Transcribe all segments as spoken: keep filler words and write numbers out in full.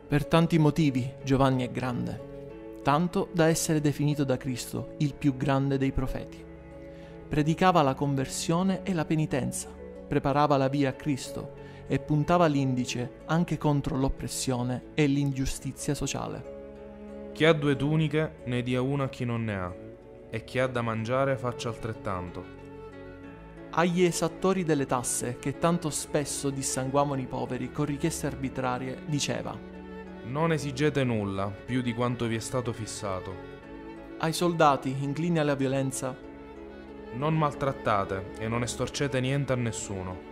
Per tanti motivi Giovanni è grande, tanto da essere definito da Cristo il più grande dei profeti. Predicava la conversione e la penitenza, preparava la via a Cristo e puntava l'indice anche contro l'oppressione e l'ingiustizia sociale. Chi ha due tuniche ne dia una a chi non ne ha, e chi ha da mangiare faccia altrettanto. Agli esattori delle tasse, che tanto spesso dissanguavano i poveri con richieste arbitrarie, diceva: non esigete nulla più di quanto vi è stato fissato. ai soldati inclini alla violenza, non maltrattate e non estorcete niente a nessuno.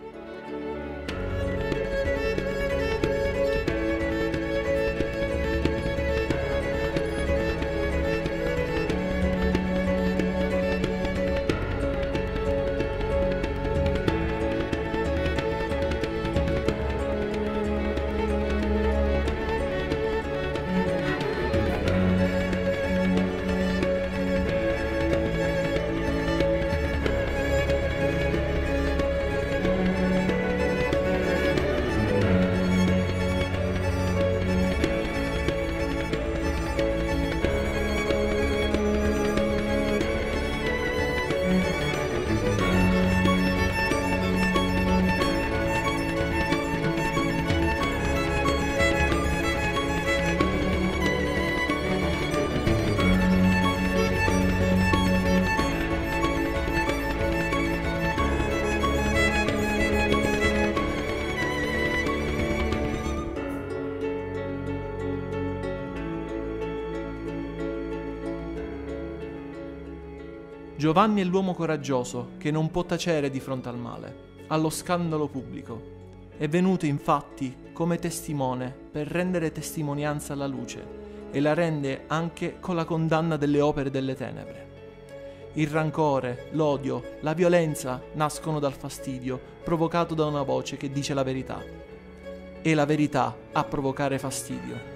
Giovanni è l'uomo coraggioso che non può tacere di fronte al male, allo scandalo pubblico. È venuto infatti come testimone per rendere testimonianza alla luce e la rende anche con la condanna delle opere delle tenebre. Il rancore, l'odio, la violenza nascono dal fastidio provocato da una voce che dice la verità. È la verità a provocare fastidio.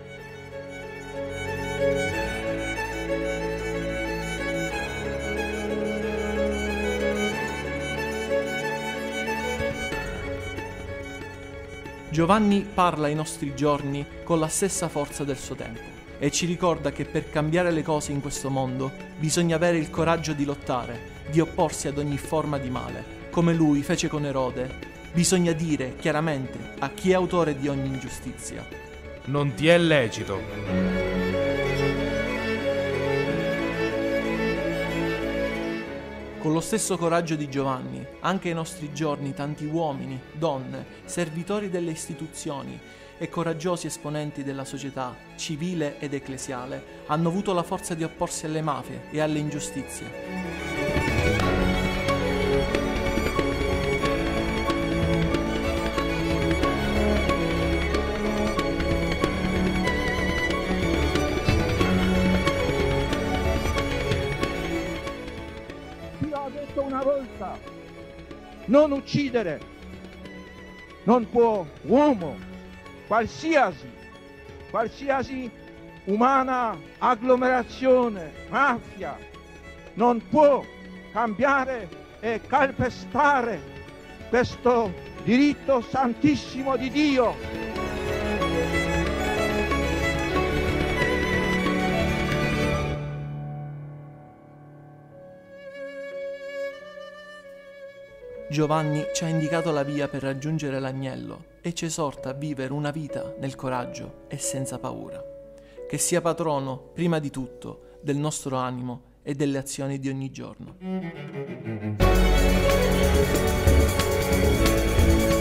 Giovanni parla ai nostri giorni con la stessa forza del suo tempo e ci ricorda che per cambiare le cose in questo mondo bisogna avere il coraggio di lottare, di opporsi ad ogni forma di male, come lui fece con Erode. Bisogna dire chiaramente a chi è autore di ogni ingiustizia: non ti è lecito. Con lo stesso coraggio di Giovanni, anche ai nostri giorni tanti uomini, donne, servitori delle istituzioni e coraggiosi esponenti della società civile ed ecclesiale hanno avuto la forza di opporsi alle mafie e alle ingiustizie. Una volta, non uccidere, non può uomo, qualsiasi, qualsiasi umana agglomerazione, mafia, non può cambiare e calpestare questo diritto santissimo di Dio. Giovanni ci ha indicato la via per raggiungere l'agnello e ci esorta a vivere una vita nel coraggio e senza paura. Che sia patrono, prima di tutto, del nostro animo e delle azioni di ogni giorno.